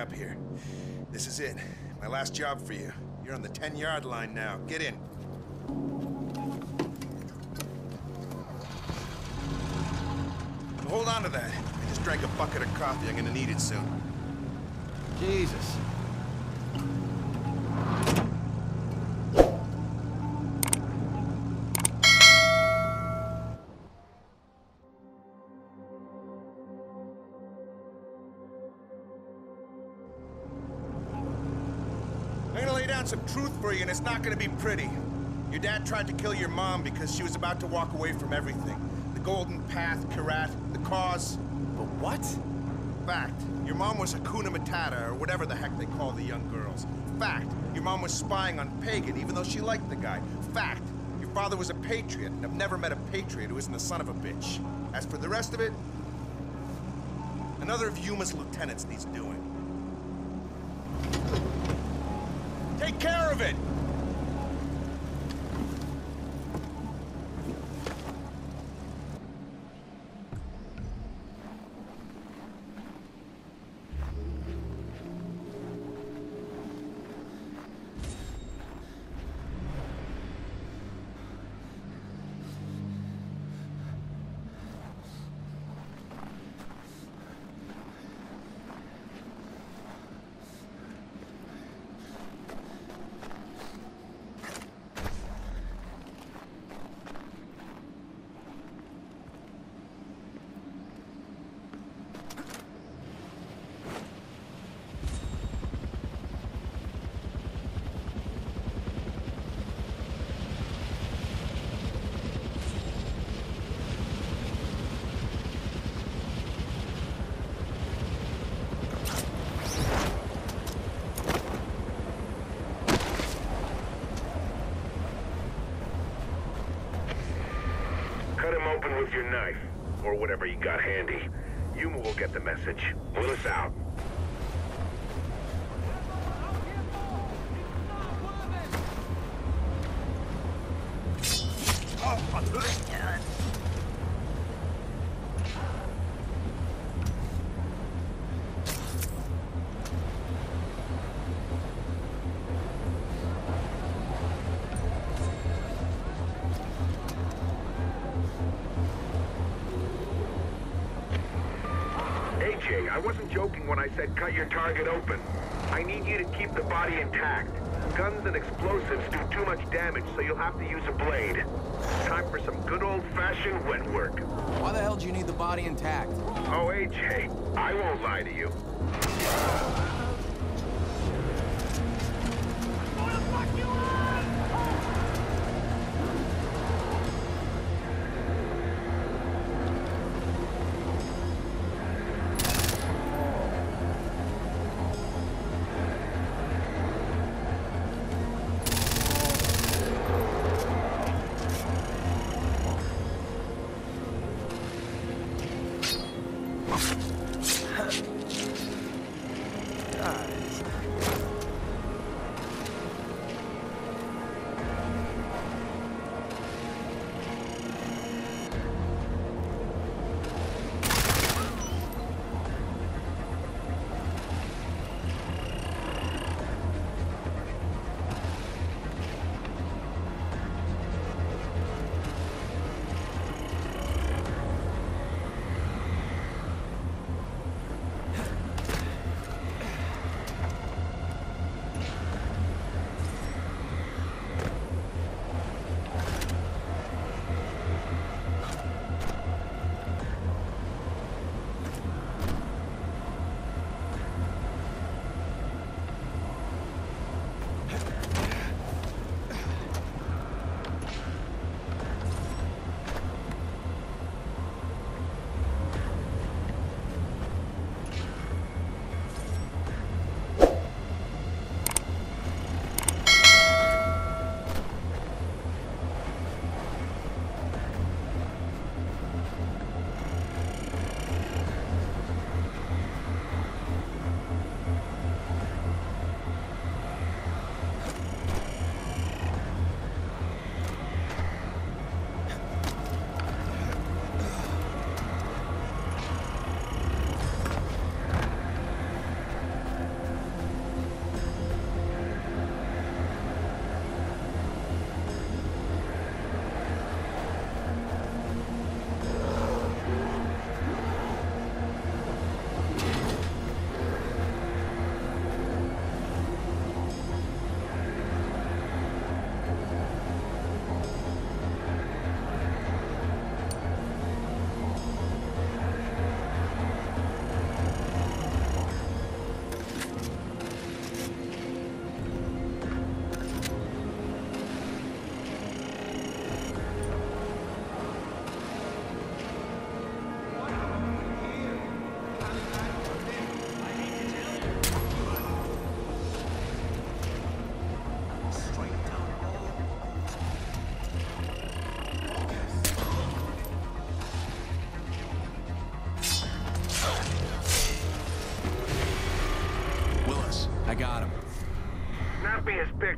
up here. This is it. My last job for you. You're on the 10-yard line now. Get in. Hold on to that. I just drank a bucket of coffee. I'm gonna need it soon. Jesus. I'm gonna lay down some truth for you, and it's not gonna be pretty. Your dad tried to kill your mom because she was about to walk away from everything. The Golden Path, Karat, the cause. But what? Fact. Your mom was Hakuna Matata, or whatever the heck they call the young girls. Fact. Your mom was spying on Pagan, even though she liked the guy. Fact. Your father was a patriot, and I've never met a patriot who isn't the son of a bitch. As for the rest of it, another of Yuma's lieutenants needs doing. Take care of it! Cut him open with your knife, or whatever you got handy. Yuma will get the message. Willis out. AJ, I wasn't joking when I said cut your target open. I need you to keep the body intact. Guns and explosives do too much damage, so you'll have to use a blade. Time for some good old-fashioned wet work. Why the hell do you need the body intact? Oh, AJ, I won't lie to you.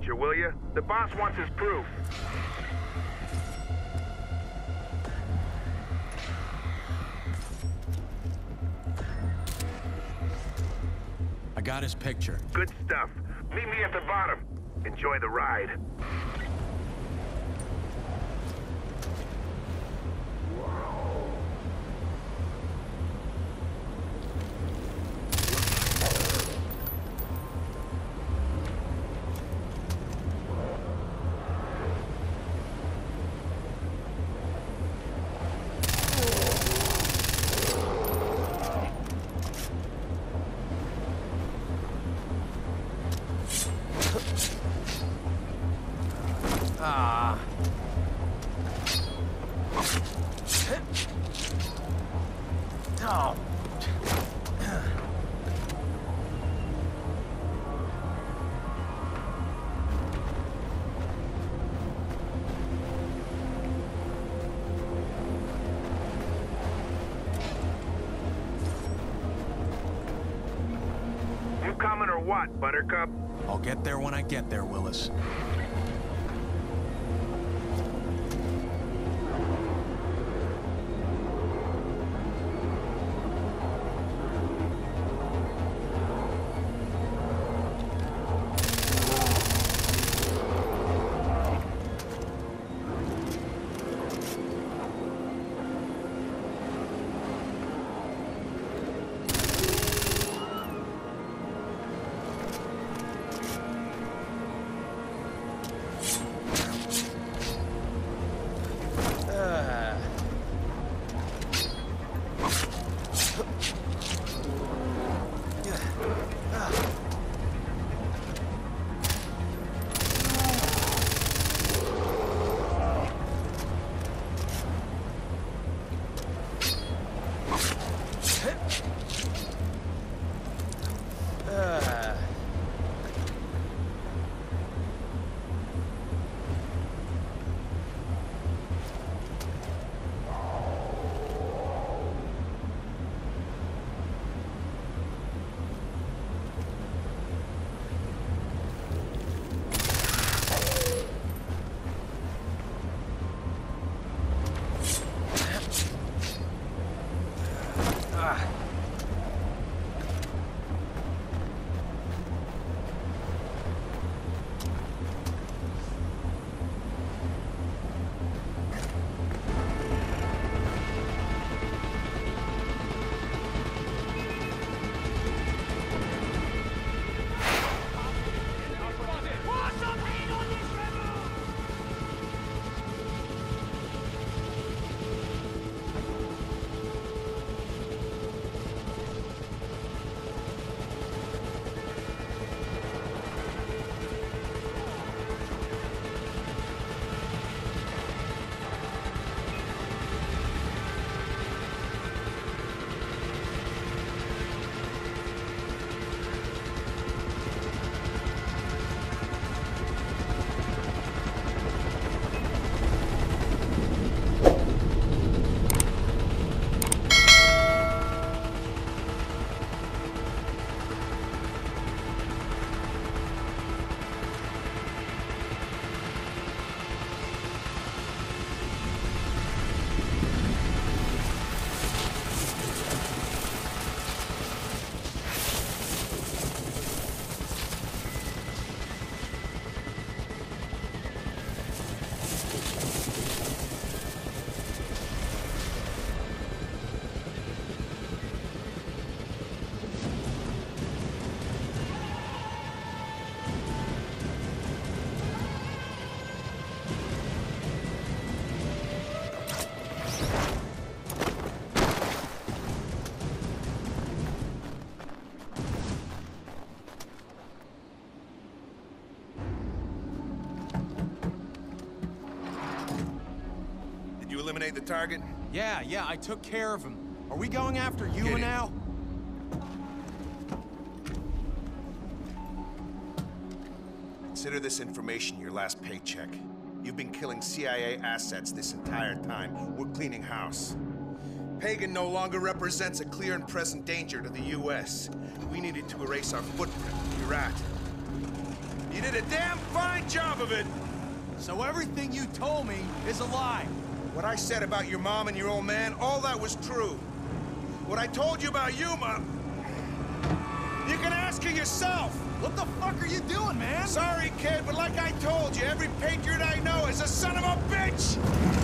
temperature, will you? The boss wants his proof. I got his picture. Good stuff. Meet me at the bottom. Enjoy the ride. Oh. You coming or what, Buttercup? I'll get there when I get there, Willis. Eliminate the target? Yeah, I took care of him. Are we going after Get Yuma in. now? Consider this information your last paycheck. You've been killing CIA assets this entire time. We're cleaning house. Pagan no longer represents a clear and present danger to the U.S. We needed to erase our footprint. You're at. You did a damn fine job of it. So everything you told me is a lie. What I said about your mom and your old man, all that was true. What I told you about you, Mom, you can ask her yourself. What the fuck are you doing, man? Sorry, kid, but like I told you, every patriot I know is a son of a bitch!